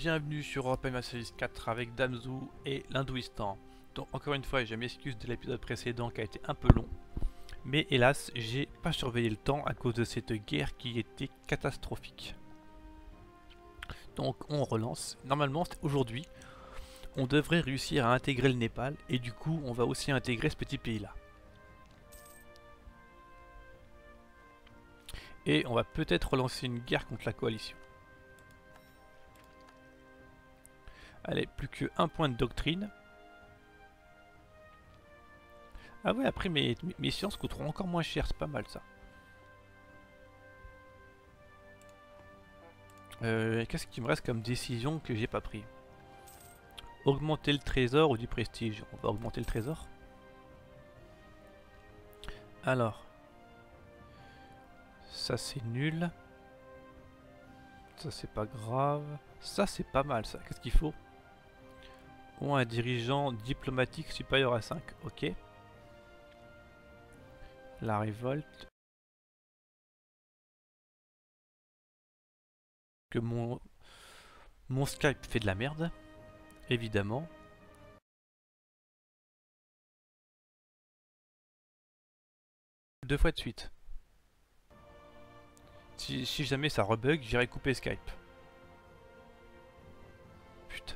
bienvenue sur Europe Series 4 avec Damzou et l'Hindouistan. Donc encore une fois, je m'excuse de l'épisode précédent qui a été un peu long. Mais hélas, j'ai pas surveillé le temps à cause de cette guerre qui était catastrophique. Donc on relance. Normalement, aujourd'hui, on devrait réussir à intégrer le Népal et du coup, on va aussi intégrer ce petit pays-là. Et on va peut-être relancer une guerre contre la coalition. Allez, plus qu'un point de doctrine. Ah ouais, après mes sciences coûteront encore moins cher, c'est pas mal ça. Qu'est-ce qui me reste comme décision que j'ai pas pris? Augmenter le trésor ou du prestige? On va augmenter le trésor. Alors. Ça c'est nul. Ça c'est pas grave. Ça c'est pas mal ça. Qu'est-ce qu'il faut? Ou un dirigeant diplomatique supérieur à 5. Ok. La révolte. Que mon Skype fait de la merde. Évidemment. Deux fois de suite. Si jamais ça rebug, j'irai couper Skype. Putain.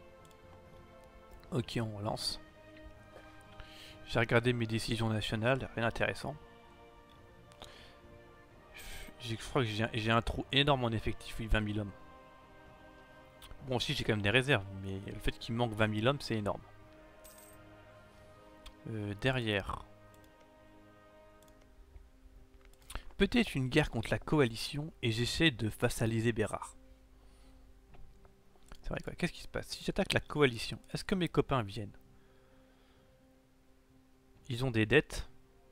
Ok, on relance. J'ai regardé mes décisions nationales, rien d'intéressant. Je crois que j'ai un trou énorme en effectif, 20 000 hommes. Bon, aussi j'ai quand même des réserves, mais le fait qu'il manque 20 000 hommes, c'est énorme. Derrière. Peut-être une guerre contre la coalition et j'essaie de vassaliser Bérard. C'est vrai quoi, qu'est-ce qui se passe? Si j'attaque la coalition, est-ce que mes copains viennent? Ils ont des dettes.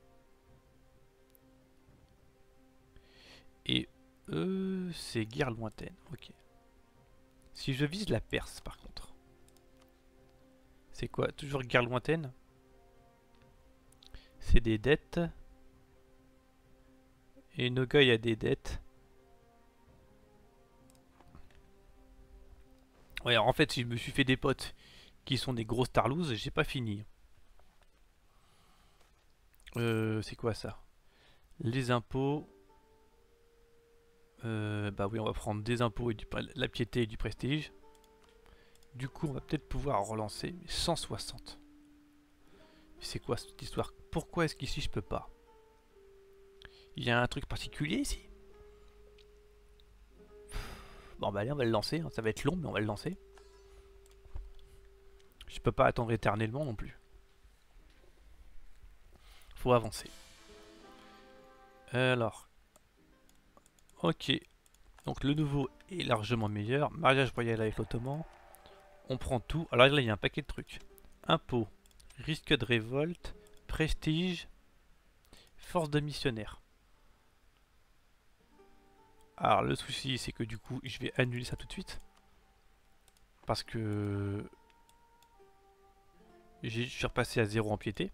Et eux, c'est guerre lointaine. Ok. Si je vise la Perse, par contre. C'est quoi? Toujours guerre lointaine? C'est des dettes. Et Nogoy a des dettes. Ouais, alors en fait, si je me suis fait des potes qui sont des grosses tarlouses, j'ai pas fini. C'est quoi ça? Les impôts. Bah oui, on va prendre des impôts et la piété et du prestige. Du coup, on va peut-être pouvoir relancer 160. C'est quoi cette histoire? Pourquoi est-ce qu'ici je peux pas? Il y a un truc particulier ici? Bon bah allez, on va le lancer, hein. Ça va être long mais on va le lancer. Je peux pas attendre éternellement non plus. Faut avancer. Alors. Ok. Donc le nouveau est largement meilleur. Mariage royal avec l'Ottoman. On prend tout. Alors là il y a un paquet de trucs. Impôts. Risque de révolte. Prestige. Force de missionnaire. Alors le souci c'est que du coup je vais annuler ça tout de suite. Parce que je suis repassé à 0 en piété.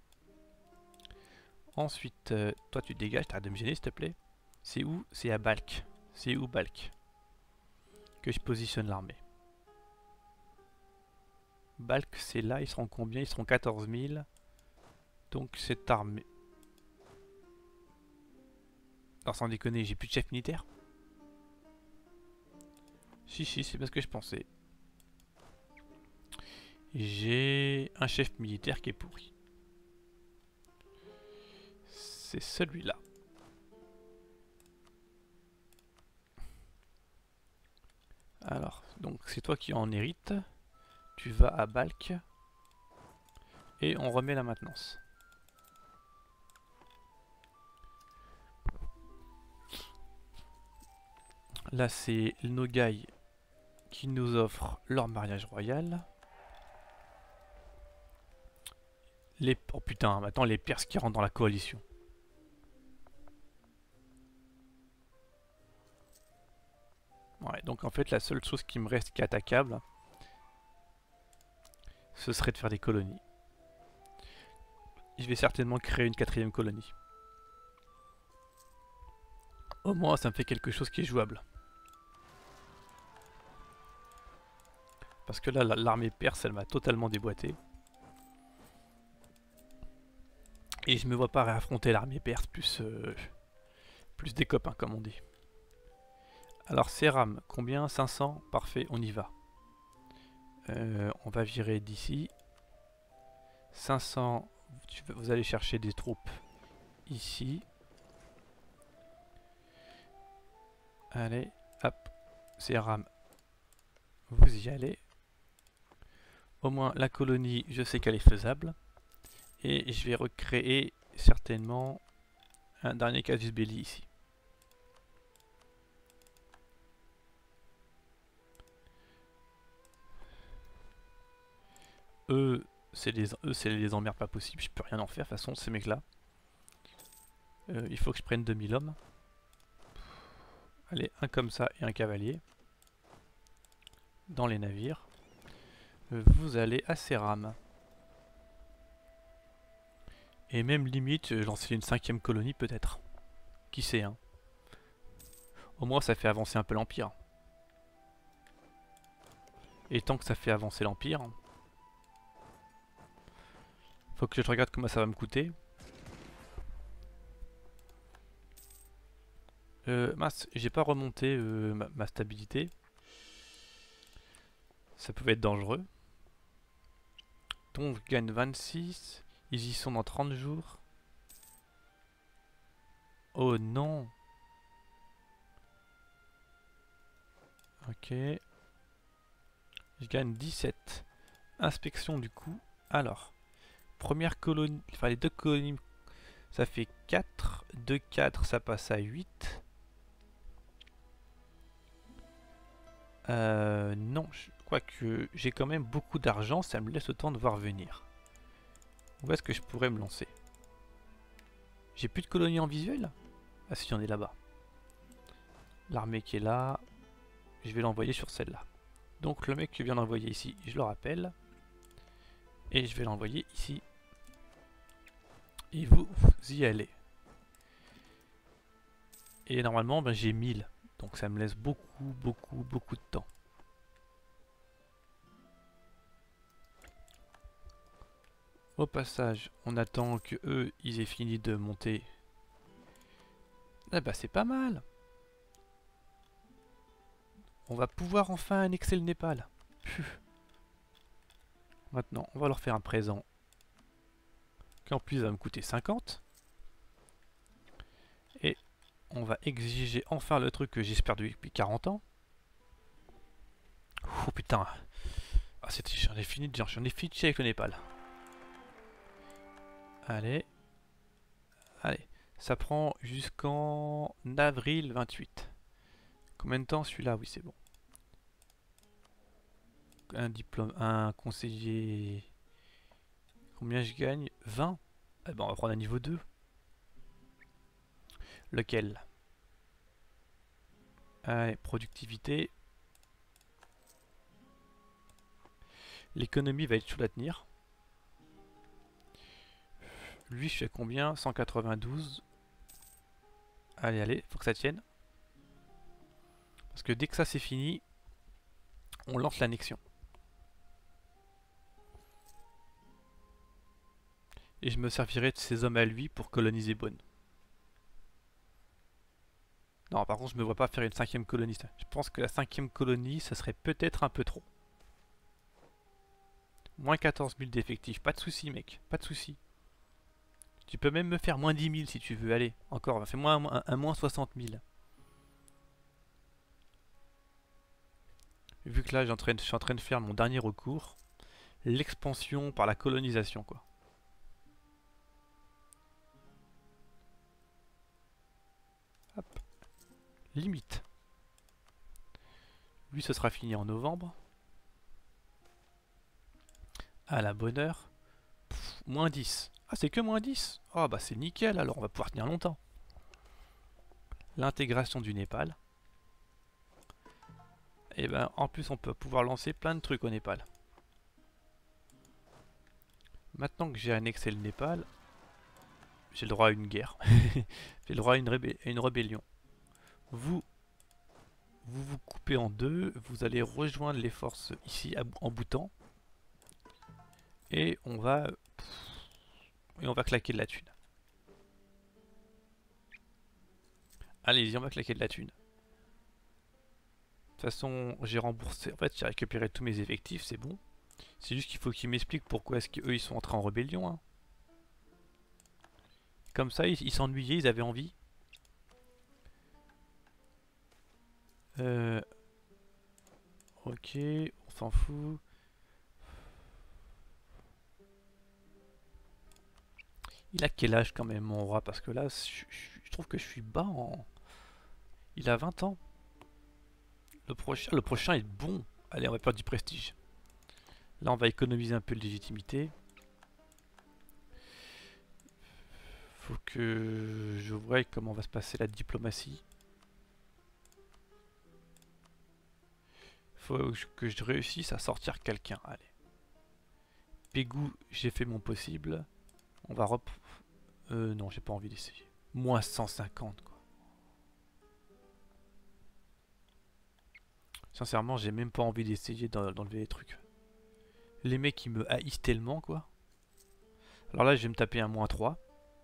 Ensuite, toi tu dégages, t'arrêtes de me gêner s'il te plaît. C'est où? C'est à Balkh. C'est où Balkh? Que je positionne l'armée. Balkh c'est là, ils seront combien? Ils seront 14 000. Donc cette armée... Alors sans déconner, j'ai plus de chef militaire? Si, c'est bien ce que je pensais. J'ai un chef militaire qui est pourri. C'est celui-là. Alors, donc c'est toi qui en hérite. Tu vas à Balkh. Et on remet la maintenance. Là c'est le Nogaï qui nous offre leur mariage royal. Oh putain, maintenant les Perses qui rentrent dans la coalition. Ouais, donc en fait la seule chose qui me reste qui est attaquable, ce serait de faire des colonies. Je vais certainement créer une 4ème colonie. Au moins ça me fait quelque chose qui est jouable. Parce que là, l'armée perse, elle m'a totalement déboîté. Et je me vois pas réaffronter l'armée perse plus des copains, comme on dit. Alors, Seram, combien? 500? Parfait, on y va. On va virer d'ici. 500, vous allez chercher des troupes ici. Allez, hop, Seram, vous y allez. Au moins, la colonie, je sais qu'elle est faisable. Et je vais recréer certainement un dernier casus belli ici. Eux, c'est les emmerdes pas possible, je peux rien en faire de toute façon, ces mecs là. Il faut que je prenne 2000 hommes. Allez, un comme ça et un cavalier. Dans les navires. Vous allez à Seram. Et même limite, lancer une 5ème colonie peut-être. Qui sait, hein. Au moins ça fait avancer un peu l'Empire. Et tant que ça fait avancer l'Empire, faut que je regarde comment ça va me coûter. Mince, j'ai pas remonté ma stabilité. Ça pouvait être dangereux. Donc je gagne 26. Ils y sont dans 30 jours. Oh non. Ok. Je gagne 17. Inspection du coup. Alors. Première colonie. Enfin les deux colonies. Ça fait 4. 2, 4, ça passe à 8. Non. Quoique j'ai quand même beaucoup d'argent. Ça me laisse le temps de voir venir. Où est-ce que je pourrais me lancer? J'ai plus de colonies en visuel? Ah si, on est là-bas. L'armée qui est là. Je vais l'envoyer sur celle-là. Donc le mec que je viens d'envoyer ici, je le rappelle. Et je vais l'envoyer ici. Et vous y allez. Et normalement, ben, j'ai 1000. Donc ça me laisse beaucoup de temps. Au passage, on attend que eux, ils aient fini de monter. Ah bah c'est pas mal. On va pouvoir enfin annexer le Népal. Puh. Maintenant, on va leur faire un présent. Qui en plus va me coûter 50. Et on va exiger enfin le truc que j'ai perdu depuis 40 ans. Oh putain. Ah, j'en ai fini de chier avec le Népal. Allez. Allez. Ça prend jusqu'en avril 28. Combien de temps celui-là? Oui, c'est bon. Un diplôme, un conseiller. Combien je gagne? 20. Eh ben, on va prendre un niveau 2. Lequel? Allez, productivité. L'économie va être chaude à tenir. Lui, je fais combien? 192. Allez, allez, faut que ça tienne. Parce que dès que ça c'est fini, on lance l'annexion. Et je me servirai de ces hommes à lui pour coloniser Bonn. Non, par contre, je me vois pas faire une 5ème colonie. Je pense que la 5ème colonie, ça serait peut-être un peu trop. Moins 14 000 d'effectifs. Pas de soucis, mec. Pas de soucis. Tu peux même me faire moins 10 000 si tu veux. Allez, encore. Fais-moi un moins 60 000. Vu que là, je suis en train de faire mon dernier recours. L'expansion par la colonisation, quoi. Hop. Limite. Lui, ce sera fini en novembre. À la bonne heure. Pff, moins 10. Ah, c'est que moins 10. Oh, bah c'est nickel, alors on va pouvoir tenir longtemps. L'intégration du Népal. Et ben, en plus, on peut pouvoir lancer plein de trucs au Népal. Maintenant que j'ai annexé le Népal, j'ai le droit à une guerre. J'ai le droit à une rébellion. Vous vous vous coupez en deux, vous allez rejoindre les forces ici en boutant. Et on va claquer de la thune. Allez-y, on va claquer de la thune. De toute façon, j'ai remboursé. En fait, j'ai récupéré tous mes effectifs, c'est bon. C'est juste qu'il faut qu'ils m'expliquent pourquoi est-ce qu'eux ils sont entrés en rébellion. Hein. Comme ça, ils s'ennuyaient, ils avaient envie. Ok, on s'en fout. Il a quel âge quand même mon roi? Parce que là, je trouve que je suis bas en... Il a 20 ans. Le prochain est bon. Allez, on va perdre du prestige. Là, on va économiser un peu de légitimité. Faut que je voie comment va se passer la diplomatie. Faut que je réussisse à sortir quelqu'un. Allez. Pégou, j'ai fait mon possible. On va non, j'ai pas envie d'essayer. Moins 150 quoi. Sincèrement, j'ai même pas envie d'essayer d'enlever les trucs. Les mecs ils me haïssent tellement quoi. Alors là, je vais me taper un moins 3.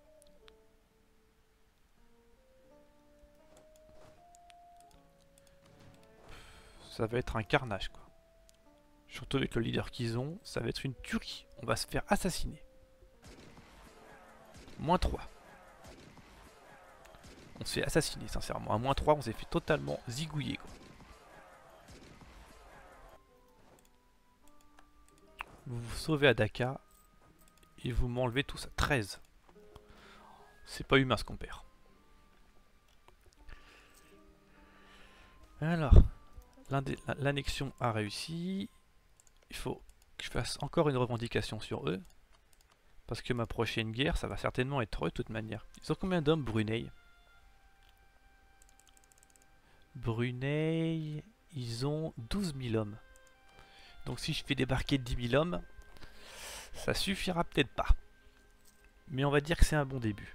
Ça va être un carnage quoi. Surtout avec le leader qu'ils ont, ça va être une tuerie. On va se faire assassiner. Moins 3. On s'est assassiné sincèrement. À moins 3, on s'est fait totalement zigouiller quoi. Vous vous sauvez à Dakar et vous m'enlevez tout ça. 13. C'est pas humain ce qu'on perd. Alors, l'annexion a réussi. Il faut que je fasse encore une revendication sur eux. Parce que ma prochaine guerre, ça va certainement être eux de toute manière. Ils ont combien d'hommes, Brunei? Brunei, ils ont 12 000 hommes. Donc si je fais débarquer 10 000 hommes, ça suffira peut-être pas. Mais on va dire que c'est un bon début.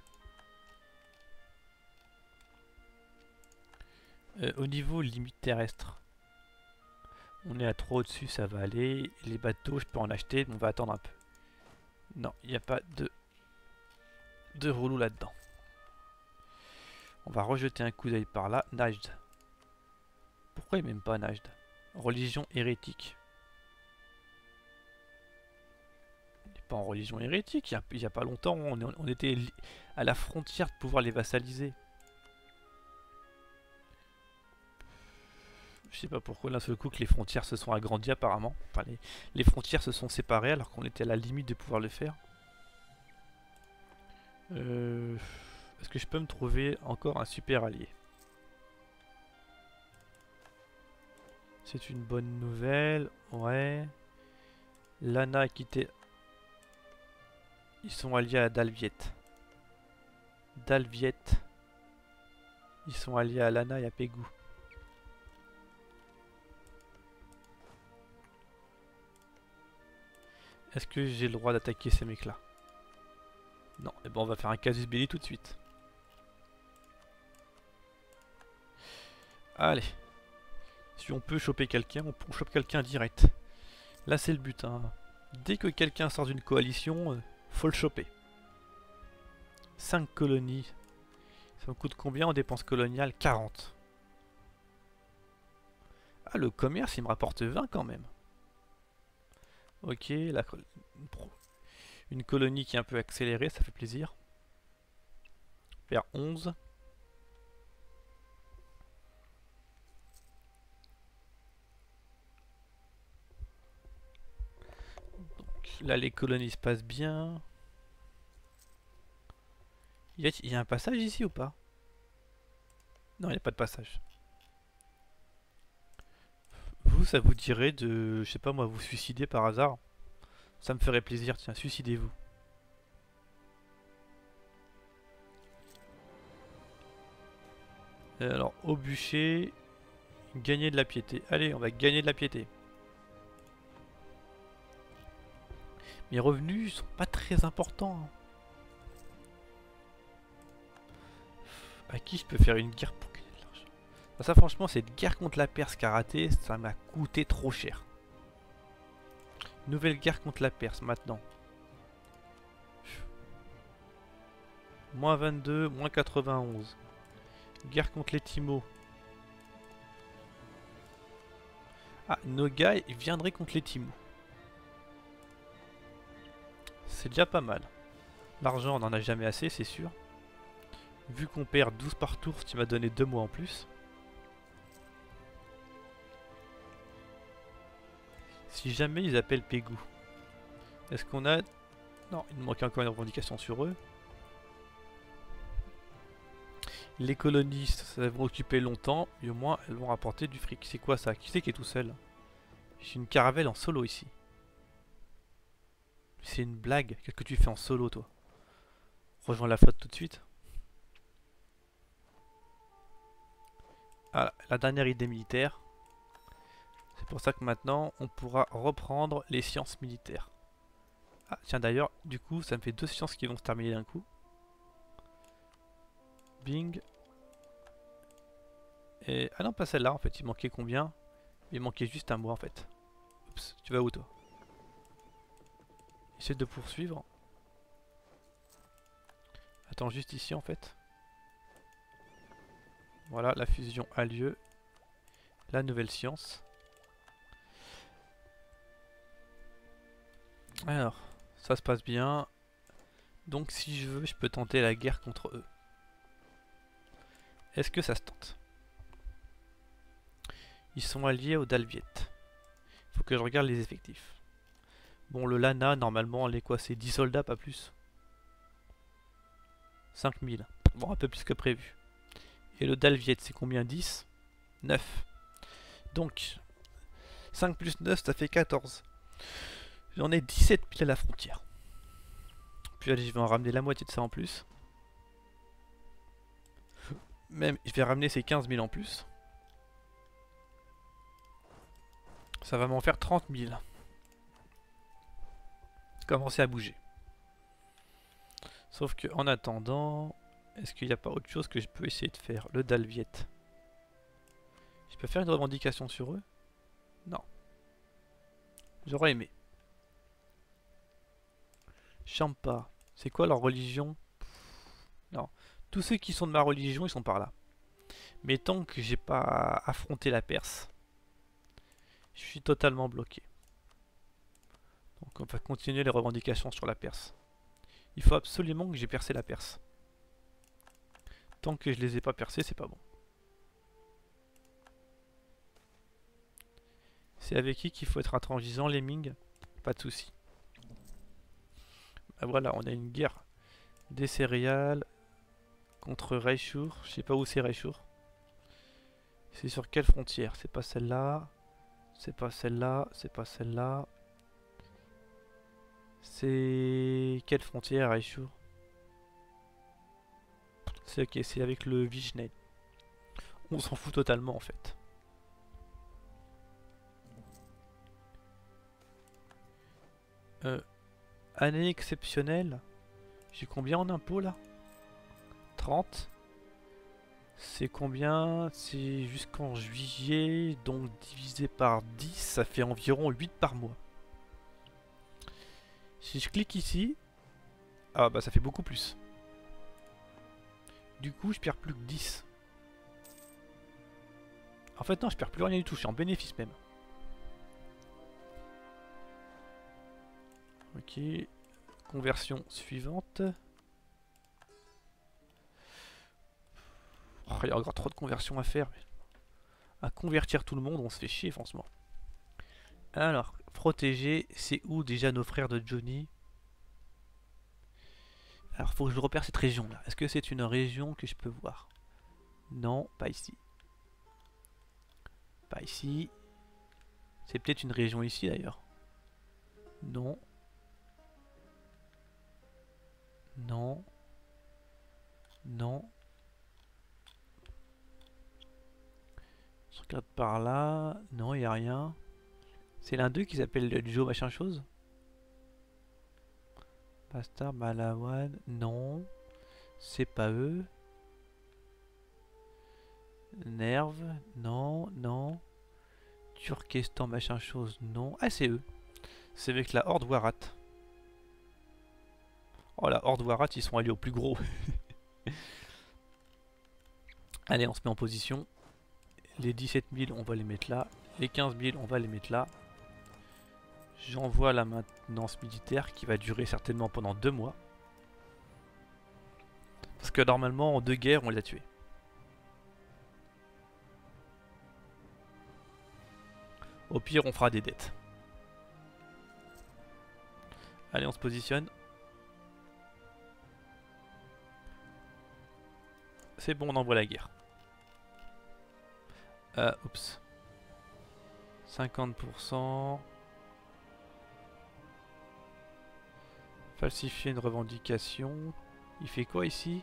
Au niveau limite terrestre, on est à 3 au-dessus, ça va aller. Les bateaux, je peux en acheter, mais on va attendre un peu. Non, il n'y a pas de rouleau là-dedans. On va rejeter un coup d'œil par là. Najd. Pourquoi il n'aime pas Najd? Religion hérétique. Il n'est pas en religion hérétique. Il n'y a pas longtemps, on était à la frontière de pouvoir les vassaliser. Je sais pas pourquoi d'un seul coup que les frontières se sont agrandies apparemment. Enfin, les frontières se sont séparées alors qu'on était à la limite de pouvoir le faire. Est-ce que je peux me trouver encore un super allié? C'est une bonne nouvelle. Ouais. Lana a quitté. Ils sont alliés à Dalviet. Dalviet. Ils sont alliés à Lana et à Pégou. Est-ce que j'ai le droit d'attaquer ces mecs-là? Non, et ben on va faire un casus belli tout de suite. Allez. Si on peut choper quelqu'un, on chope quelqu'un direct. Là c'est le but. Hein. Dès que quelqu'un sort d'une coalition, faut le choper. 5 colonies. Ça me coûte combien en dépenses coloniales? 40. Ah, le commerce il me rapporte 20 quand même. Ok, une colonie qui est un peu accélérée, ça fait plaisir. Vers 11. Donc là les colonies se passent bien. Il y a un passage ici ou pas? Non, il n'y a pas de passage. Vous, ça vous dirait de, je sais pas moi, vous suicider par hasard? Ça me ferait plaisir, tiens, suicidez-vous. Alors, au bûcher, gagner de la piété. Allez, on va gagner de la piété. Mes revenus sont pas très importants. Hein. À qui je peux faire une guerre pour gagner de l'argent? Ça franchement, cette guerre contre la Perse qu'a raté, ça m'a coûté trop cher. Nouvelle guerre contre la Perse maintenant. Moins 22, moins 91. Guerre contre les Timos. Ah, Nogai viendrait contre les Timos. C'est déjà pas mal. L'argent, on n'en a jamais assez, c'est sûr. Vu qu'on perd 12 par tour, tu m'as donné 2 mois en plus. Si jamais ils appellent Pégou, est-ce qu'on a... Non, il nous manque encore une revendication sur eux. Les colonistes, ça va occuper longtemps, mais au moins elles vont rapporter du fric. C'est quoi ça? Qui c'est qui est tout seul? J'ai une caravelle en solo ici. C'est une blague. Qu'est-ce que tu fais en solo, toi? Rejoins la flotte tout de suite. Ah, la dernière idée militaire. C'est pour ça que maintenant, on pourra reprendre les sciences militaires. Ah, tiens d'ailleurs, du coup, ça me fait 2 sciences qui vont se terminer d'un coup. Bing. Et... Ah non, pas celle-là, en fait. Il manquait combien? Il manquait juste un mois, en fait. Oups, tu vas où, toi? Essaie de poursuivre. Attends, juste ici, en fait. Voilà, la fusion a lieu. La nouvelle science. Alors, ça se passe bien. Donc si je veux, je peux tenter la guerre contre eux. Est-ce que ça se tente? Ils sont alliés aux Dalviettes. Il faut que je regarde les effectifs. Bon, le Lana, normalement, elle est quoi? C'est 10 soldats, pas plus. 5000. Bon, un peu plus que prévu. Et le Dalviette, c'est combien? 10? 9. Donc, 5 plus 9, ça fait 14. J'en ai 17 000 à la frontière. Puis allez, je vais en ramener la moitié de ça en plus. Même, je vais ramener ces 15 000 en plus. Ça va m'en faire 30 000. Commencer à bouger. Sauf que en attendant, est-ce qu'il n'y a pas autre chose que je peux essayer de faire? Le Dalviette. Je peux faire une revendication sur eux? Non. J'aurais aimé. Champa. C'est quoi leur religion? Non. Tous ceux qui sont de ma religion, ils sont par là. Mais tant que j'ai pas affronté la Perse, je suis totalement bloqué. Donc on va continuer les revendications sur la Perse. Il faut absolument que j'ai percé la Perse. Tant que je les ai pas percés, c'est pas bon. C'est avec qui qu'il faut être intransigeant, les Ming? Pas de soucis. Ah, voilà, on a une guerre des céréales contre Raishur. Je sais pas où c'est Raishur. C'est sur quelle frontière? C'est pas celle-là. C'est pas celle-là. C'est pas celle-là. C'est quelle frontière Raishur? C'est ok, c'est avec le Vishnet. On s'en fout totalement en fait. Année exceptionnelle. J'ai combien en impôts là? 30. C'est combien? C'est jusqu'en juillet, donc divisé par 10, ça fait environ 8 par mois. Si je clique ici, ah bah ça fait beaucoup plus. Du coup je perds plus que 10. En fait non, je perds plus rien du tout, je suis en bénéfice même. Ok, conversion suivante. Oh, il y a encore trop de conversions à faire. À convertir tout le monde, on se fait chier franchement. Alors, protéger, c'est où déjà nos frères de Johnny? Alors, faut que je repère cette région là. Est-ce que c'est une région que je peux voir? Non, pas ici. Pas ici. C'est peut-être une région ici d'ailleurs. Non. Non. Non. Je regarde par là. Non, il n'y a rien. C'est l'un d'eux qui s'appelle Joe machin chose. Bastard, Malawan. Non. C'est pas eux. Nerve, non, non. Turkestan, machin chose, non. Ah, c'est eux. C'est avec la Horde Warat. Oh, la Horde Warat, ils sont allés au plus gros. Allez, on se met en position. Les 17 000, on va les mettre là. Les 15 000, on va les mettre là. J'envoie la maintenance militaire qui va durer certainement pendant 2 mois. Parce que normalement, en 2 guerres, on les a tués. Au pire, on fera des dettes. Allez, on se positionne. C'est bon, on envoie la guerre. Oups. 50%. Falsifier une revendication. Il fait quoi ici?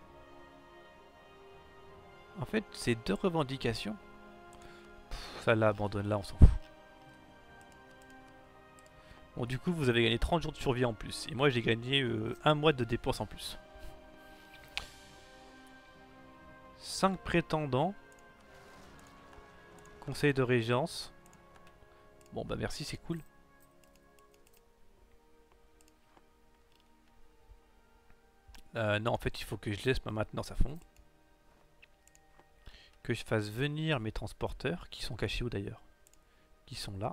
En fait, c'est 2 revendications. Ça là, abandonne là, on s'en fout. Bon, du coup, vous avez gagné 30 jours de survie en plus. Et moi, j'ai gagné 1 mois de dépenses en plus. 5 prétendants. Conseil de régence. Bon, bah merci, c'est cool. Non, en fait, il faut que je laisse ma maintenance à fond. Que je fasse venir mes transporteurs, qui sont cachés où d'ailleurs? Qui sont là.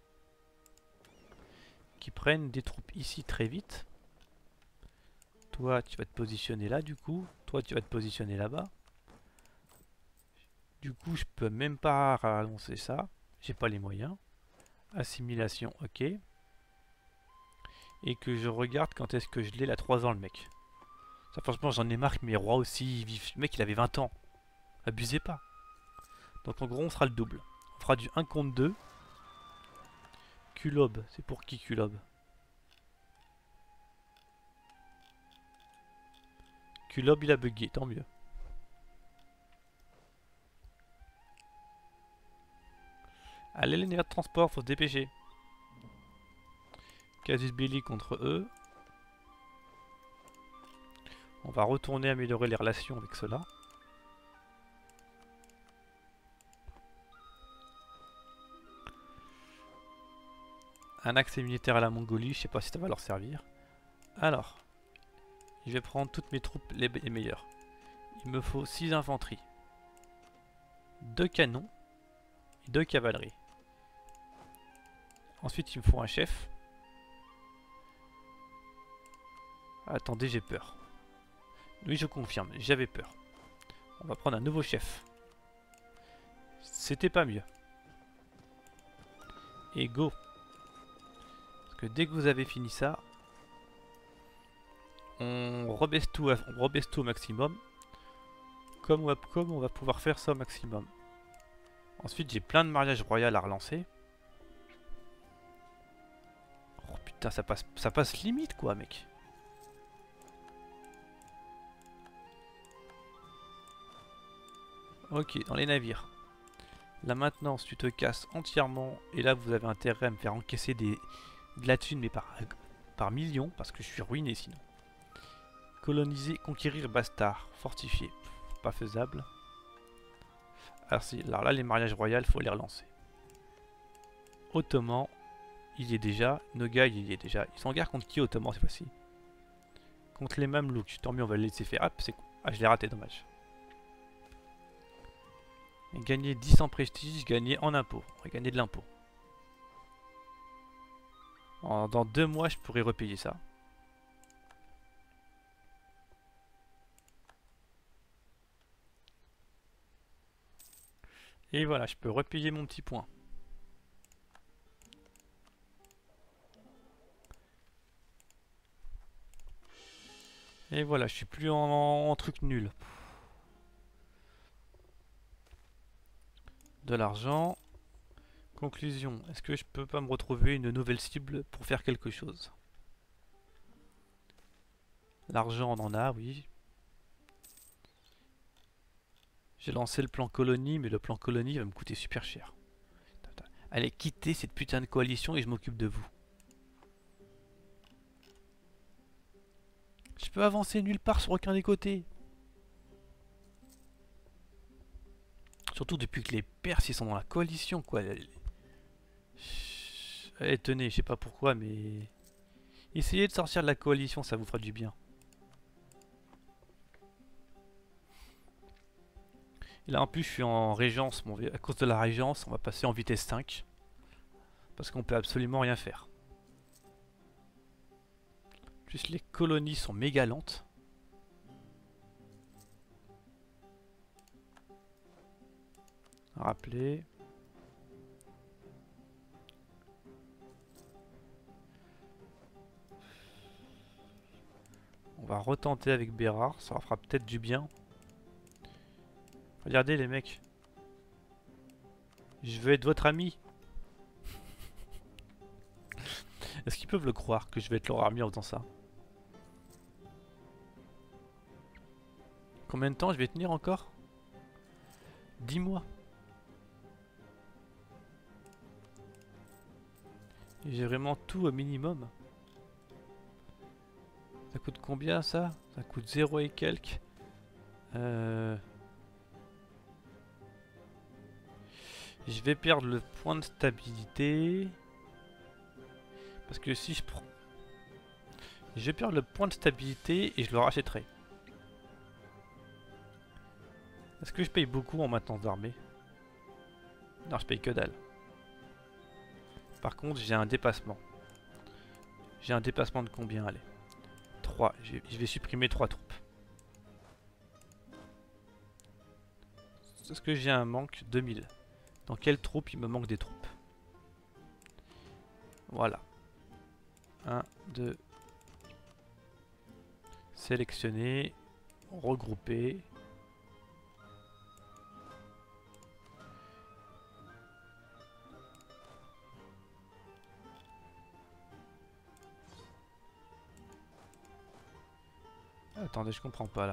Qui prennent des troupes ici très vite. Toi, tu vas te positionner là du coup. Toi, tu vas te positionner là-bas. Du coup, je peux même pas relancer ça. J'ai pas les moyens. Assimilation, ok. Et que je regarde quand est-ce que je l'ai, là, 3 ans le mec. Ça, franchement, j'en ai marre que mes rois aussi vivent. Le mec, il avait 20 ans. Abusez pas. Donc en gros, on sera le double. On fera du 1 contre 2. Culob, c'est pour qui Culob? Culob, il a bugué, tant mieux. Allez, les navires de transport, faut se dépêcher. Casus belli contre eux. On va retourner améliorer les relations avec ceux-là. Un accès militaire à la Mongolie, je sais pas si ça va leur servir. Alors, je vais prendre toutes mes troupes les meilleures. Il me faut 6 infanteries, 2 canons et 2 cavaleries. Ensuite, il me faut un chef. Attendez, j'ai peur. Oui, je confirme, j'avais peur. On va prendre un nouveau chef. C'était pas mieux. Et go. Parce que dès que vous avez fini ça, on rebaisse tout au maximum. Comme on va pouvoir faire ça au maximum. Ensuite, j'ai plein de mariages royaux à relancer. Oh putain, ça passe limite quoi, mec. Ok, dans les navires. La maintenance, tu te casses entièrement. Et là, vous avez intérêt à me faire encaisser de la thune, mais par millions, parce que je suis ruiné sinon. Coloniser, conquérir Bastard, fortifier. Pas faisable. Alors là, les mariages royaux, faut les relancer. Ottoman, il y est déjà. Nogai, il y est déjà. Ils sont en guerre contre qui, Ottoman, cette fois-ci? Contre les Mamelouks. Tant mieux, on va le laisser faire. Hop, c'est quoi? Ah, je l'ai raté, dommage. Gagner 10 en prestige, gagner en impôt. On va gagner de l'impôt. Dans 2 mois, je pourrais repayer ça. Et voilà, je peux repayer mon petit point. Et voilà, je suis plus en truc nul. De l'argent. Conclusion, est-ce que je peux pas me retrouver une nouvelle cible pour faire quelque chose? L'argent, on en a, oui. J'ai lancé le plan colonie, mais le plan colonie va me coûter super cher. Allez, quittez cette putain de coalition et je m'occupe de vous. Je peux avancer nulle part sur aucun des côtés. Surtout depuis que les Perses ils sont dans la coalition quoi. Allez, tenez, je sais pas pourquoi mais... Essayez de sortir de la coalition, ça vous fera du bien. Et là en plus je suis en régence, bon, à cause de la régence on va passer en vitesse 5. Parce qu'on peut absolument rien faire. Plus les colonies sont méga lentes. Rappeler. On va retenter avec Bérard, ça leur fera peut-être du bien. Regardez les mecs. Je veux être votre ami. Est-ce qu'ils peuvent le croire que je vais être leur ami en faisant ça? Combien de temps je vais tenir encore? 10 mois. J'ai vraiment tout au minimum. Ça coûte combien ça? Ça coûte 0 et quelques. Je vais perdre le point de stabilité. Parce que si je prends... Je vais perdre le point de stabilité et je le rachèterai. Est-ce que je paye beaucoup en maintenance d'armée? Non, je paye que dalle. Par contre, j'ai un dépassement. J'ai un dépassement de combien? Allez. 3. Je vais supprimer 3 troupes. Est-ce que j'ai un manque? 2000. Dans quelle troupe il me manque des troupes? Voilà. 1, 2. Sélectionner. Regrouper. Attendez, je comprends pas là.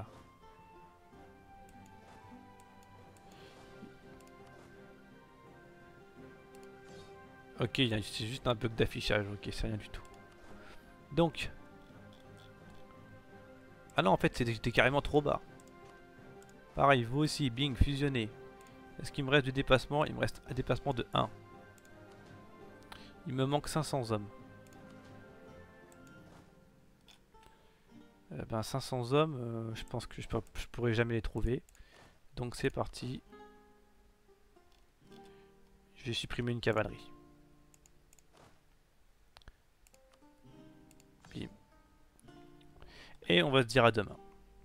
Ok, c'est juste un bug d'affichage, ok, c'est rien du tout. Donc... Ah non, en fait, c'était carrément trop bas. Pareil, vous aussi, bing, fusionner. Est-ce qu'il me reste du dépassement? Il me reste un dépassement de 1. Il me manque 500 hommes. Ben 500 hommes, je pense que je pourrais jamais les trouver. Donc c'est parti. Je vais supprimer une cavalerie. Bim. Et on va se dire à demain.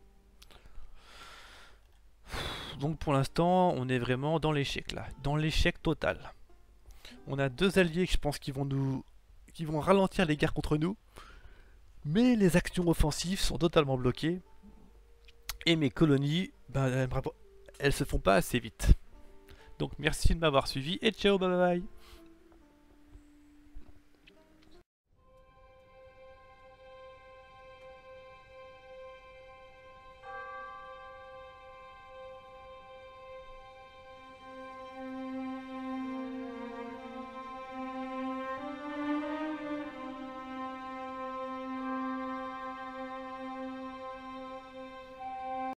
Donc pour l'instant, on est vraiment dans l'échec là. Dans l'échec total. On a deux alliés que je pense qui vont ralentir les guerres contre nous. Mais les actions offensives sont totalement bloquées. Et mes colonies, ben, elles se font pas assez vite. Donc merci de m'avoir suivi et ciao, bye bye.